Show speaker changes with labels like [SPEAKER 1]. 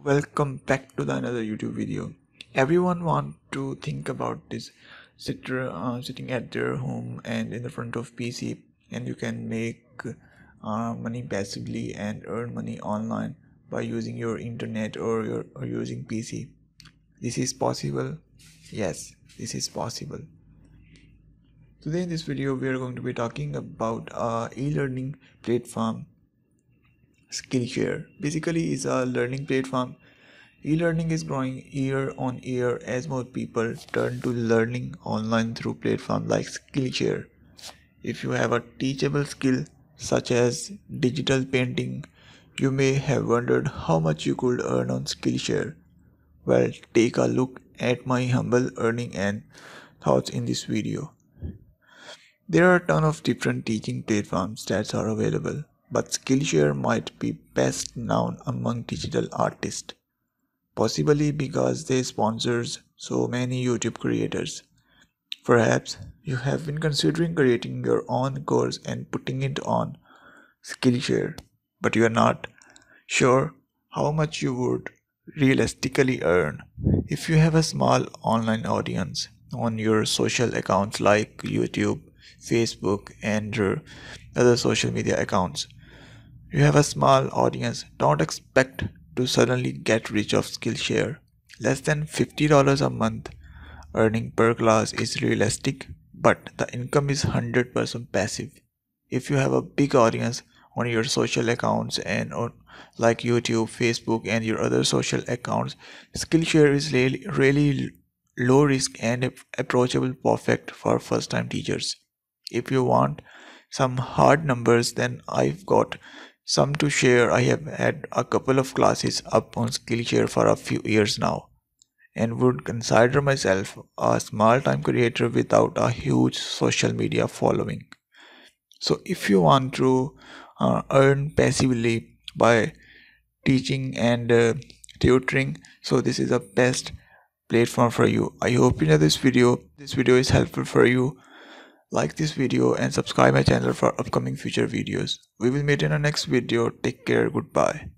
[SPEAKER 1] Welcome back to the another YouTube video. Everyone want to think about this sitting at their home and in the front of PC, and you can make money passively and earn money online by using your internet or using PC. This is possible. Yes, this is possible. Today in this video we are going to be talking about e-learning platform. Skillshare basically is a learning platform. E-learning is growing year on year as more people turn to learning online through platforms like Skillshare. If you have a teachable skill such as digital painting, you may have wondered how much you could earn on Skillshare. Well, take a look at my humble earning and thoughts in this video. There are a ton of different teaching platforms that are available, but Skillshare might be best known among digital artists, possibly because they sponsors so many YouTube creators. Perhaps you have been considering creating your own course and putting it on Skillshare, but you are not sure how much you would realistically earn. If you have a small online audience on your social accounts like YouTube, Facebook, and other social media accounts, you have a small audience, don't expect to suddenly get rich off Skillshare. Less than $50 a month earning per class is realistic, but the income is 100% passive. If you have a big audience on your social accounts and on like YouTube, Facebook, and your other social accounts, Skillshare is really low risk and approachable, perfect for first time teachers. If you want some hard numbers, then I've got some to share. I have had a couple of classes up on Skillshare for a few years now and would consider myself a small time creator without a huge social media following. So if you want to earn passively by teaching and tutoring, so this is the best platform for you. I hope you know this video. This video is helpful for you. Like this video and subscribe my channel for upcoming future videos. We will meet in our next video. Take care. Goodbye.